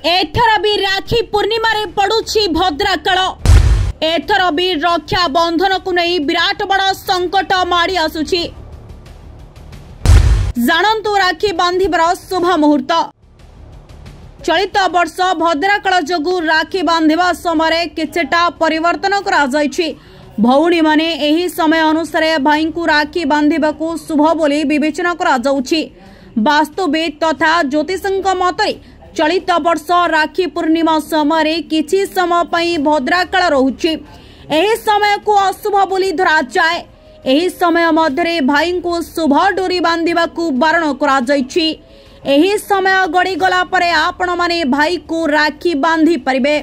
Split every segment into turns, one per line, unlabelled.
एथर भी राखी पूर्णिमा रे पड़ुछि भद्राकाल। एथर भी रक्षा बंधन को नहीं विराट बड़ संकट माड़ी आसुछि। जानन्तु राखी बांधिबार शुभ मुहूर्त। चलित वर्ष भद्राकाल जोगु राखी बांधिबा समय किछटा परिवर्तन करा जायछि। भौणी माने एही समय अनुसार भाई को राखी बांधिबाकू शुभ बोली विवेचना करा जाउछि। वास्तुविद तथा ज्योतिषक मतरे चलित वर्ष राखी पूर्णिमा समय किछि समय पई भद्राकाल रहुछि। एही समय को अशुभ बोली धरा जाए। एही समय मध्यरे भाई को शुभ डोरी बांधिबाकू बारण करा जायछि। एही समय गड़ी गला परे आपण माने भाई को राखी बांधि परिबे।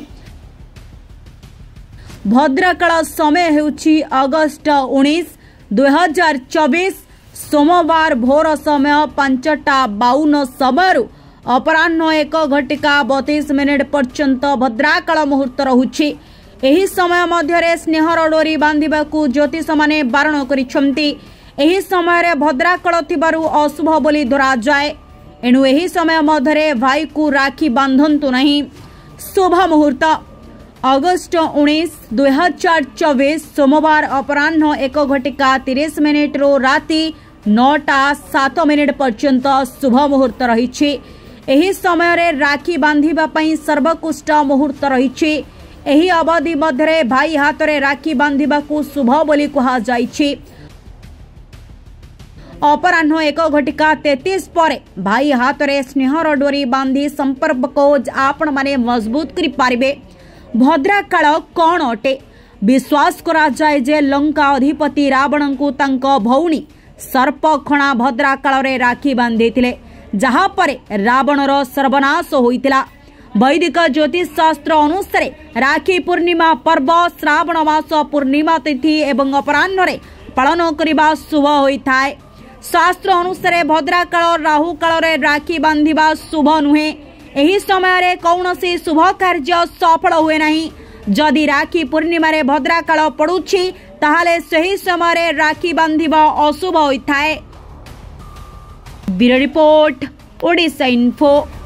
भद्राकाल समय हेउछि अगस्त 19, 2024 सोमवार भोर समय 5:52 समय अपराह्न 1:32 पर्यंत भद्राकाल मुहूर्त रहुछि। एही समय मध्यरे स्नेहर डोरी बांधिबाकू ज्योतिष माने बारण करिसंती। एही समय रे भद्राकाल थिबारु अशुभ बोली धरा जाए। एणु एही समय मध्यरे भाई को राखी बांधंतु नहीं। शुभ मुहूर्त अगस्त 19, 2024 सोमवार अपराह्न 1:30 रो राति 9:07 पर्यंत शुभ मुहूर्त रहिछि। एही समय रे राखी बांधिबा पई सर्वोत्कृष्ट मुहूर्त रहिछि। एही अवधि मध्यरे भाई हाथ रे राखी बांधिबाकू शुभ बोली कहा जाइछि। अपराह्न 1:33 पर भाई हाथ रे स्नेहर डोरी बांधी संपर्क को आपण माने मजबूत करि पारिबे। भद्राकाल कौन अटे? विश्वास करा जाए जे लंका अधिपति रावण को तांको भौणी सर्पखणा भद्राकाल रे राखी बांधिथिले, जहा परे रावणर सर्वनाश होइतिला। वैदिक ज्योतिष शास्त्र अनुसार राखी पूर्णिमा पर्व श्रावण मास पूर्णिमा तिथि एवं अपराह्न रे पालन करिबा शुभ होइथाय। शास्त्र अनुसार भद्राकाल राहु काल रे राखी बांधिबा शुभ नुहे। एही समय रे कौनसी शुभ कार्य सफल हुए नहीं। जदि राखी पूर्णिमा रे भद्राकाल पड़ुछि ताहाले सही समय रे राखी बांधिबा अशुभ होइथाय। Bureau report Odisha info.